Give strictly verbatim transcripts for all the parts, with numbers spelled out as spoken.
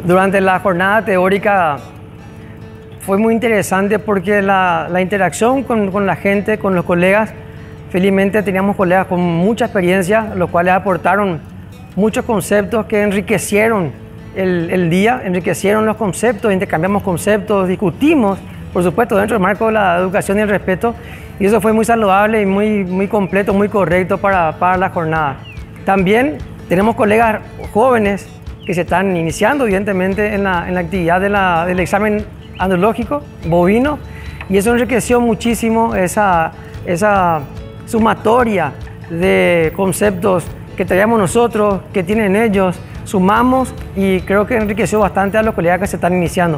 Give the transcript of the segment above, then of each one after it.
Durante la jornada teórica fue muy interesante porque la, la interacción con, con la gente, con los colegas, felizmente teníamos colegas con mucha experiencia, los cuales aportaron muchos conceptos que enriquecieron el, el día, enriquecieron los conceptos, intercambiamos conceptos, discutimos, por supuesto, dentro del marco de la educación y el respeto, y eso fue muy saludable y muy, muy completo, muy correcto para, para la jornada. También tenemos colegas jóvenes que se están iniciando, evidentemente, en la, en la actividad de la, del examen andrológico bovino, y eso enriqueció muchísimo esa, esa sumatoria de conceptos que traíamos nosotros, que tienen ellos, sumamos y creo que enriqueció bastante a los colegas que se están iniciando.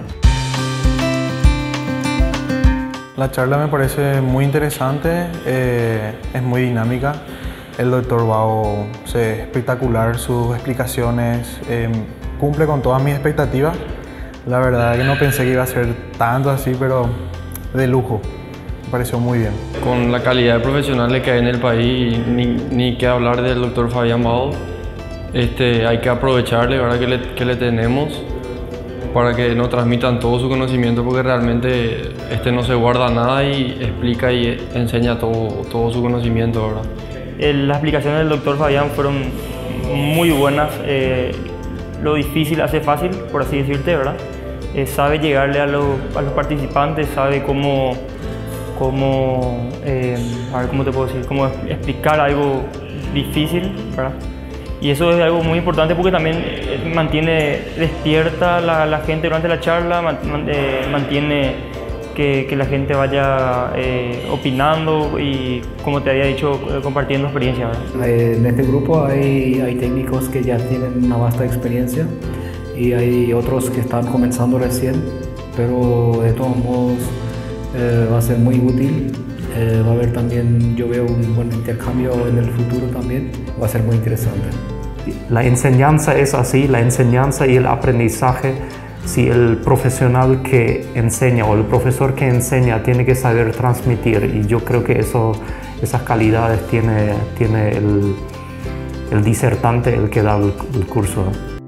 La charla me parece muy interesante, eh, es muy dinámica. El doctor Bao es espectacular, sus explicaciones, eh, cumple con todas mis expectativas. La verdad que no pensé que iba a ser tanto así, pero de lujo. Me pareció muy bien. Con la calidad de profesionales que hay en el país, ni, ni que hablar del doctor Fabián Bao, este, hay que aprovecharle, ¿verdad? Que, le, que le tenemos para que nos transmitan todo su conocimiento, porque realmente este no se guarda nada y explica y enseña todo, todo su conocimiento, ¿verdad? Las explicaciones del doctor Fabián fueron muy buenas. Eh, lo difícil hace fácil, por así decirte, ¿verdad? Eh, sabe llegarle a, lo, a los participantes, sabe cómo, cómo, eh, a ver, ¿cómo te puedo decir? Cómo explicar algo difícil, ¿verdad? Y eso es algo muy importante porque también mantiene despierta la, la gente durante la charla, mantiene que, que la gente vaya eh, opinando y, como te había dicho, compartiendo experiencias. En este grupo hay, hay técnicos que ya tienen una vasta experiencia y hay otros que están comenzando recién, pero de todos modos eh, va a ser muy útil. Eh, va a haber también, yo veo un buen intercambio en el futuro también, va a ser muy interesante. La enseñanza es así, la enseñanza y el aprendizaje, si el profesional que enseña o el profesor que enseña tiene que saber transmitir, y yo creo que eso, esas calidades tiene, tiene el, el disertante, el que da el, el curso.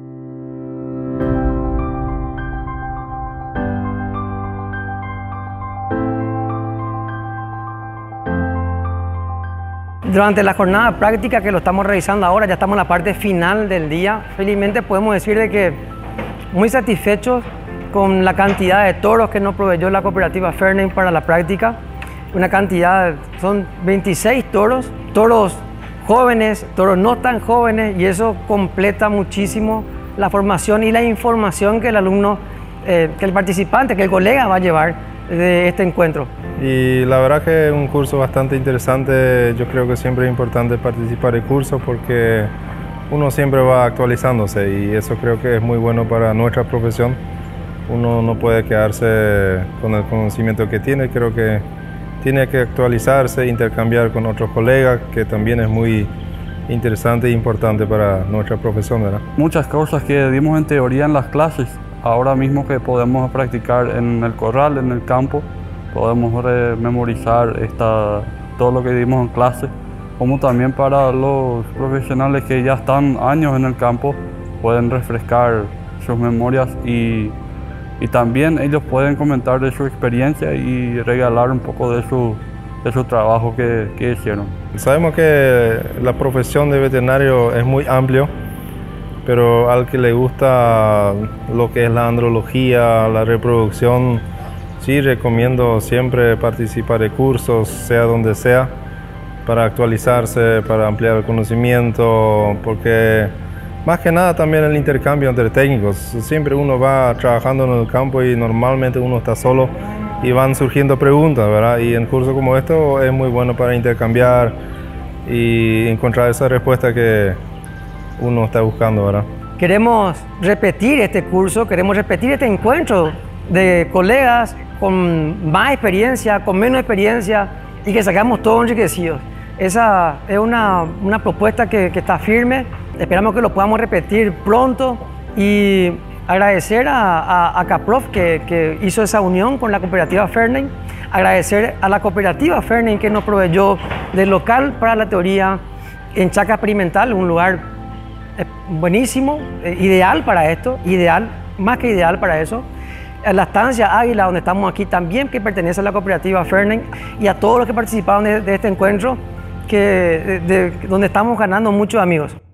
Durante la jornada práctica que lo estamos realizando ahora, ya estamos en la parte final del día, felizmente podemos decir de que muy satisfechos con la cantidad de toros que nos proveyó la cooperativa Ferney para la práctica. Una cantidad, son veintiséis toros, toros jóvenes, toros no tan jóvenes, y eso completa muchísimo la formación y la información que el alumno, eh, que el participante, que el colega va a llevar de este encuentro. Y la verdad que es un curso bastante interesante. Yo creo que siempre es importante participar en cursos porque uno siempre va actualizándose y eso creo que es muy bueno para nuestra profesión. Uno no puede quedarse con el conocimiento que tiene, creo que tiene que actualizarse, intercambiar con otros colegas, que también es muy interesante e importante para nuestra profesión, ¿verdad? Muchas cosas que dimos en teoría en las clases, ahora mismo que podemos practicar en el corral, en el campo, podemos memorizar esta, todo lo que dimos en clase, como también para los profesionales que ya están años en el campo, pueden refrescar sus memorias y, y también ellos pueden comentar de su experiencia y regalar un poco de su, de su trabajo que, que hicieron. Sabemos que la profesión de veterinario es muy amplio, pero al que le gusta lo que es la andrología, la reproducción, sí recomiendo siempre participar de cursos, sea donde sea, para actualizarse, para ampliar el conocimiento, porque más que nada también el intercambio entre técnicos. Siempre uno va trabajando en el campo y normalmente uno está solo y van surgiendo preguntas, ¿verdad? Y en cursos como esto es muy bueno para intercambiar y encontrar esa respuesta que uno está buscando, ¿verdad? Queremos repetir este curso, queremos repetir este encuentro de colegas con más experiencia, con menos experiencia y que salgamos todos enriquecidos. Esa es una, una propuesta que, que está firme, esperamos que lo podamos repetir pronto y agradecer a, a, a CAPROF que, que hizo esa unión con la cooperativa Ferney, agradecer a la cooperativa Ferney que nos proveyó del local para la teoría en Chaca Experimental, un lugar buenísimo, ideal para esto, ideal más que ideal para eso. A la estancia Águila, donde estamos aquí, también que pertenece a la cooperativa Fernen, y a todos los que participaron de, de este encuentro, que, de, de, donde estamos ganando muchos amigos.